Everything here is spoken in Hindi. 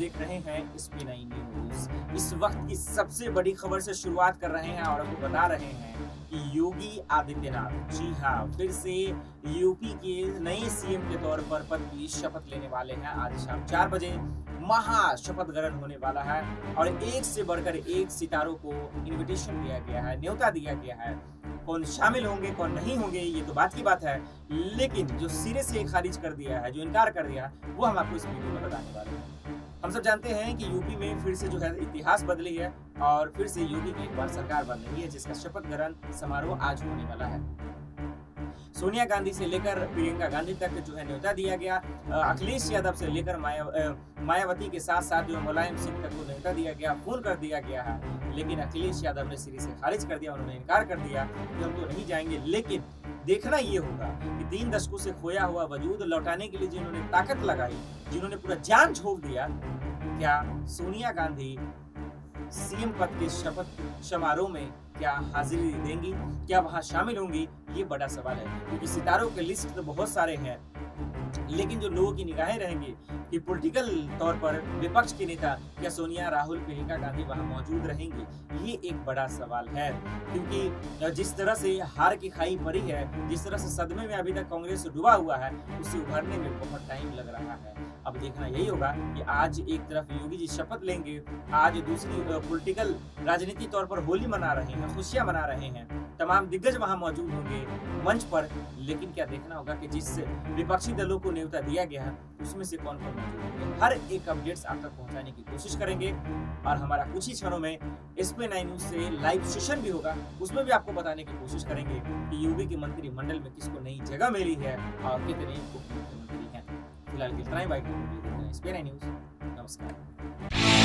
देख रहे हैं SP9 न्यूज। इस वक्त की सबसे बड़ी खबर से शुरुआत कर रहे हैं और आपको बता रहे हैं कि योगी आदित्यनाथ, जी हाँ, फिर से यूपी के नए सीएम के तौर पर पद की शपथ लेने वाले हैं। आज शाम 4 बजे महा शपथ ग्रहण होने वाला है और एक से बढ़कर एक सितारों को इनविटेशन दिया गया है, न्योता दिया गया है। कौन शामिल होंगे कौन नहीं होंगे ये तो बात की बात है, लेकिन जो सिरे से खारिज कर दिया है, जो इनकार कर दिया है, वो हम आपको इस वीडियो में बताने वाले हैं। हम सब जानते हैं कि यूपी में फिर से जो है इतिहास बदली है और फिर से योगी की एक बार सरकार बन रही है, जिसका शपथ ग्रहण समारोह आज होने वाला है। सोनिया गांधी से लेकर प्रियंका गांधी तक जो है न्योता दिया गया, अखिलेश यादव से लेकर मायावती के साथ साथ जो मुलायम सिंह तक को न्योता दिया गया, फोन कर दिया गया है, लेकिन अखिलेश यादव ने सिरे से खारिज कर दिया। उन्होंने इनकार कर दिया कि हम तो नहीं जाएंगे। लेकिन देखना ये होगा कि 3 दशकों से खोया हुआ वजूद लौटाने के लिए जिन्होंने ताकत लगाई, जिन्होंने पूरा जान झोंक दिया, क्या सोनिया गांधी सीएम पद के शपथ समारोह में क्या हाजिरी देंगी, क्या वहां शामिल होंगी, ये बड़ा सवाल है। क्योंकि सितारों के लिस्ट तो बहुत सारे हैं, लेकिन जो लोगों की निगाहें रहेंगी कि पॉलिटिकल तौर पर विपक्ष के नेता क्या सोनिया, राहुल, प्रियंका गांधी वहां मौजूद रहेंगी, ये एक बड़ा सवाल है। क्योंकि जिस तरह से हार की खाई पड़ी है, जिस तरह से सदमे में अभी तक कांग्रेस डूबा हुआ है, उससे उभरने में बहुत टाइम लग रहा है। अब देखना यही होगा कि आज एक तरफ योगी जी शपथ लेंगे, आज दूसरी पॉलिटिकल राजनीति तौर पर होली मना रहे हैं, खुशियां मना रहे हैं, तमाम दिग्गज वहां मौजूद होंगे मंच पर। लेकिन क्या देखना होगा कि जिस विपक्षी दलों को न्योता दिया गया है उसमें से कौन कौन मौजूद होंगे। हर एक अपडेट्स आप तक पहुंचाने की कोशिश करेंगे और हमारा कुछ ही क्षणों में SP9 न्यूज से लाइव सेशन भी होगा, उसमें भी आपको बताने की कोशिश करेंगे कि योगी के मंत्रिमंडल में किसको नई जगह मिली है और कितने उप मुख्यमंत्री हैं। फिलहाल के इतना ही, SP9 न्यूज। नमस्कार।